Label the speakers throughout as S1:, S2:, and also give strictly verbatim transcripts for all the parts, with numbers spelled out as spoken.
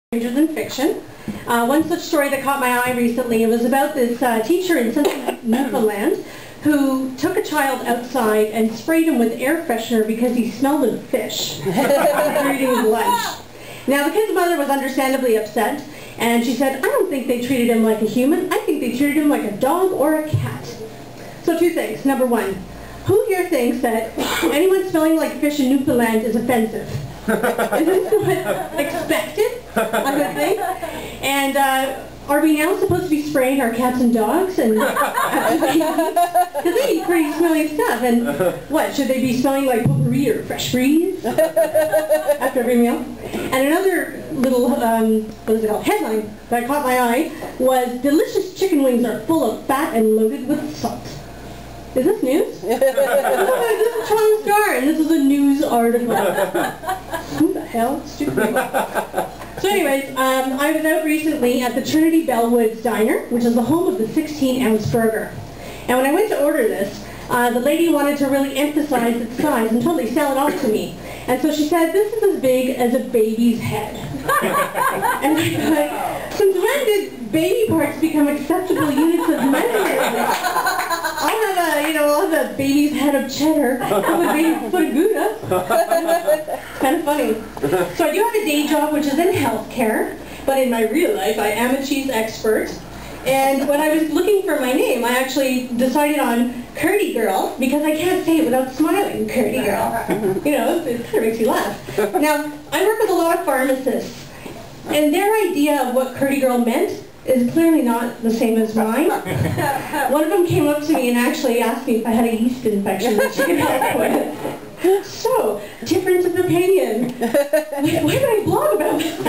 S1: Stranger Than Fiction. Uh, one such story that caught my eye recently, it was about this uh, teacher in Central Newfoundland who took a child outside and sprayed him with air freshener because he smelled of fish after eating his lunch. Now the kid's mother was understandably upset, and she said, I don't think they treated him like a human, I think they treated him like a dog or a cat. So two things. Number one, who here thinks that anyone smelling like fish in Newfoundland is offensive? Is this what expected, I would think? And uh, are we now supposed to be spraying our cats and dogs? And because they eat pretty smelly stuff. And what, should they be smelling like potpourri or fresh breeze after every meal? And another little, um, what is it called, headline that caught my eye was, delicious chicken wings are full of fat and loaded with salt. Is this news? This is Toronto Star, and this is a news article. Who the hell? Stupid people. So anyways, um, I was out recently at the Trinity Bellwoods Diner, which is the home of the sixteen ounce burger. And when I went to order this, uh, the lady wanted to really emphasize its size and totally sell it off to me. And so she said, this is as big as a baby's head. And I thought, since when did baby parts become acceptable units of measurement? I'll have a, you know, I'll have a baby's head of cheddar, I'll have a baby's foot of Gouda. Kind of funny. So I do have a day job which is in healthcare, but in my real life I am a cheese expert. And when I was looking for my name, I actually decided on Curdy Girl, because I can't say it without smiling, Curdy Girl. You know, it kind of makes you laugh. Now, I work with a lot of pharmacists, and their idea of what Curdy Girl meant is clearly not the same as mine. One of them came up to me and actually asked me if I had a yeast infection that she could help with. So, difference of opinion. Why would I blog about this?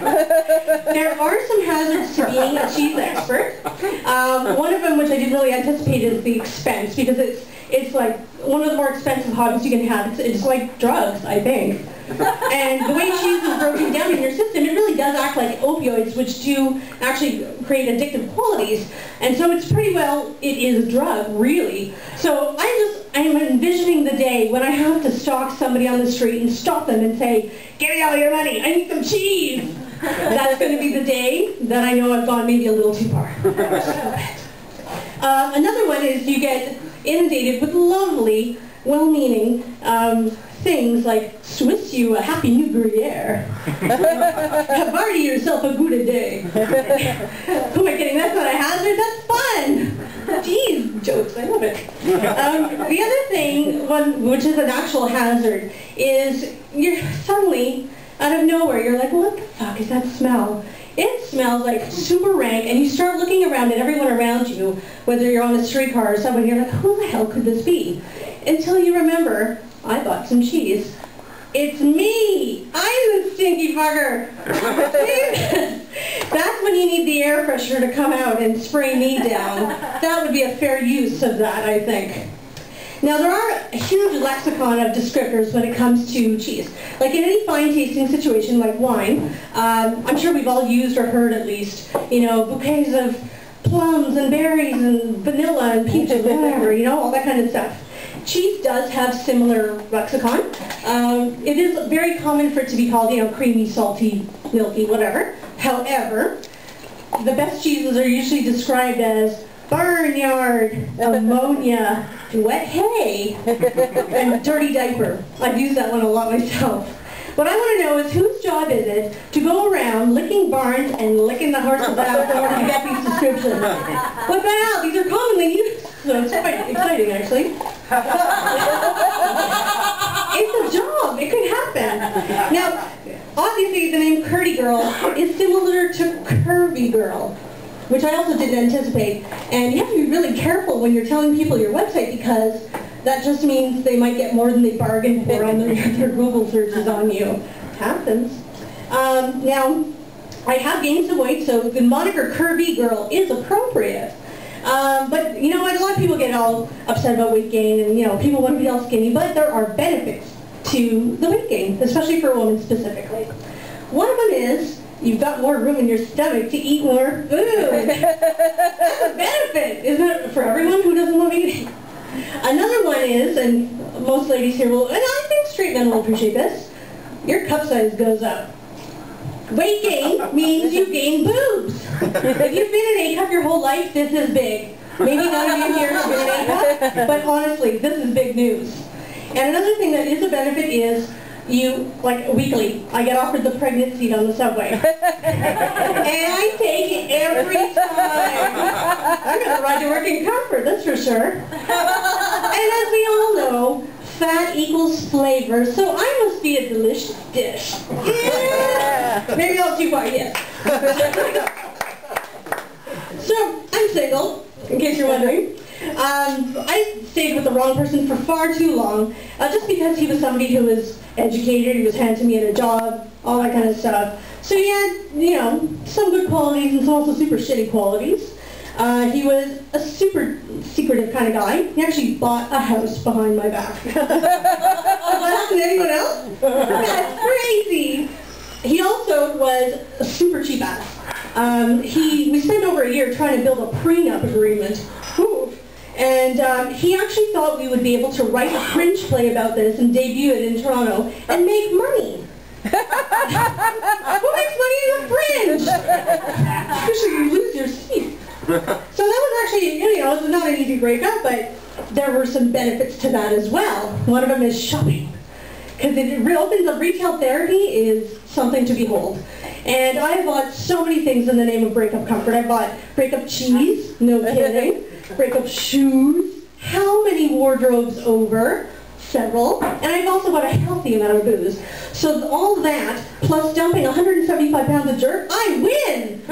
S1: There are some hazards to being a cheese expert. Um, one of them, which I didn't really anticipate, is the expense, because it's it's like one of the more expensive hobbies you can have. It's, it's like drugs, I think. And the way cheese is broken down in your system, it really does act like opioids, which do actually create addictive qualities. And so it's pretty well, it is a drug, really. So I just, I'm envisioning the day when I have to stalk somebody on the street and stop them and say, give me all your money, I need some cheese. That's going to be the day that I know I've gone maybe a little too far. uh, another one is you get inundated with lovely, well-meaning um, things like Swiss you a happy new Gruyere. Party yourself a good day. Who am I kidding? That's not a hazard. That's fun. Jeez, jokes. I love it. Um, the other thing, one which is an actual hazard, is you're suddenly out of nowhere. You're like, what the fuck is that smell? It smells like super rank, and you start looking around at everyone around you, whether you're on a streetcar or someone, you're like, who the hell could this be? Until you remember, I bought some cheese. It's me! I'm the stinky fucker! That's when you need the air freshener to come out and spray me down. That would be a fair use of that, I think. Now, there are a huge lexicon of descriptors when it comes to cheese. Like in any fine tasting situation like wine, um, I'm sure we've all used or heard at least, you know, bouquets of plums and berries and vanilla and peaches and whatever, you know, all that kind of stuff. Cheese does have similar lexicon. Um, it is very common for it to be called, you know, creamy, salty, milky, whatever. However, the best cheeses are usually described as barnyard, ammonia, wet hay, and dirty diaper. I've used that one a lot myself. What I want to know is whose job is it to go around licking barns and licking the horses out in order to get these descriptions? What the hell? These are commonly used. So it's quite exciting, actually. It's a job. It could happen. Now, obviously, the name Curdy Girl is similar to Curvy Girl, which I also didn't anticipate. And you have to be really careful when you're telling people your website, because that just means they might get more than they bargained for on their, their Google searches on you. It happens. Um, now, I have gained some weight, so the moniker Curvy Girl is appropriate. Um, but you know what, a lot of people get all upset about weight gain, and you know, people want to be all skinny, but there are benefits to the weight gain, especially for a woman specifically. One of them is, you've got more room in your stomach to eat more food. That's a benefit, isn't it, for everyone who doesn't love eating? Another one is, and most ladies here will, and I think straight men will appreciate this, your cup size goes up. Weight gain means you gain boobs. If you've been an A-cup your whole life, this is big. Maybe none of you here have been an A-cup, but honestly, this is big news. And another thing that is a benefit is you, like weekly, I get offered the pregnant seat on the subway. And I take it every time. I'm going to ride to work in comfort, that's for sure. And as we all know, fat equals flavor, so I must be a delicious dish. Yeah! Maybe I'll do far, yes. So, I'm single, in case you're wondering. Um, I stayed with the wrong person for far too long, uh, just because he was somebody who was educated, he was handsome, he had a job, all that kind of stuff. So he had, you know, some good qualities and some also super shitty qualities. Uh, he was a super secretive kind of guy. He actually bought a house behind my back. Has that happened to anyone else? That's crazy. He also was a super cheap ass. Um, he, we spent over a year trying to build a prenup agreement. Ooh. And um, he actually thought we would be able to write a fringe play about this and debut it in Toronto and make money. Who makes money in the fringe? Usually you lose your seat. So that was actually, you know, it was not an easy breakup, but there were some benefits to that as well. One of them is shopping. Because it opens up retail therapy is something to behold. And I bought so many things in the name of breakup comfort. I bought breakup cheese, no kidding, breakup shoes, how many wardrobes over? Several. And I've also bought a healthy amount of booze. So all that, plus dumping one hundred seventy-five pounds of dirt, I win!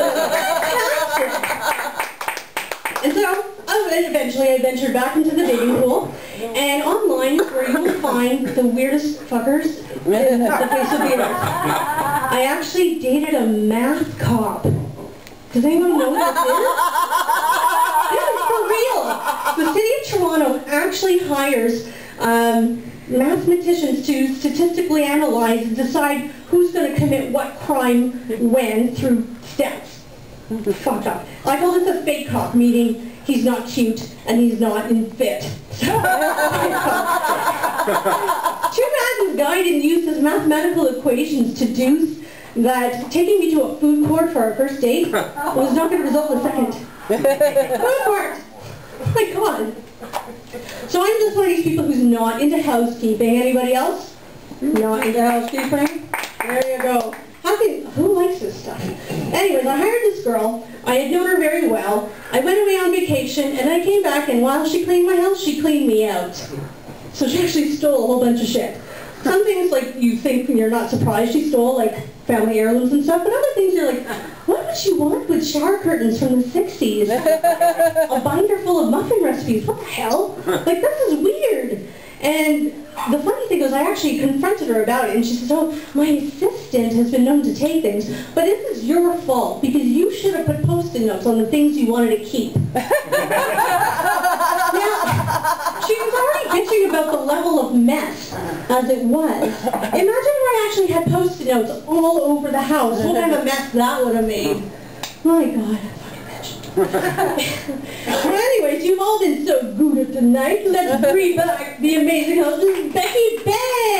S1: And so, oh, and eventually I ventured back into the dating pool. And online is where you will find the weirdest fuckers in the face of the earth. I actually dated a math cop. Does anyone know what this is? This is for real. The city of Toronto actually hires um, mathematicians to statistically analyze and decide who's going to commit what crime when through steps. Fuck up. I call this a fake cop, meaning he's not cute and he's not in fit. Too bad this guy didn't use his mathematical equations to deduce that taking me to a food court for our first date was not going to result in a second. Food court! Oh my god. So I'm just one of these people who's not into housekeeping. Anybody else? Not into housekeeping? There you go. How can, who likes this stuff? Anyways, I hired this girl. I had known her very well. I went away on vacation, and I came back, and while she cleaned my house, she cleaned me out. So she actually stole a whole bunch of shit. Some things, like, you think you're not surprised she stole, like, family heirlooms and stuff, but other things you're like, what would she want with shower curtains from the sixties? A binder full of muffin recipes, what the hell? Like, this is weird. And the funny thing was, I actually confronted her about it, and she says, oh, my assistant has been known to take things, but this is your fault, because you should have put Post-it notes on the things you wanted to keep. Now, she was already bitching about the level of mess as it was. Imagine if I actually had Post-it notes all over the house. What kind of a mess that would have made. My God. Well, anyways, you've all been so good tonight. Let's bring back the amazing host, Becky Bell.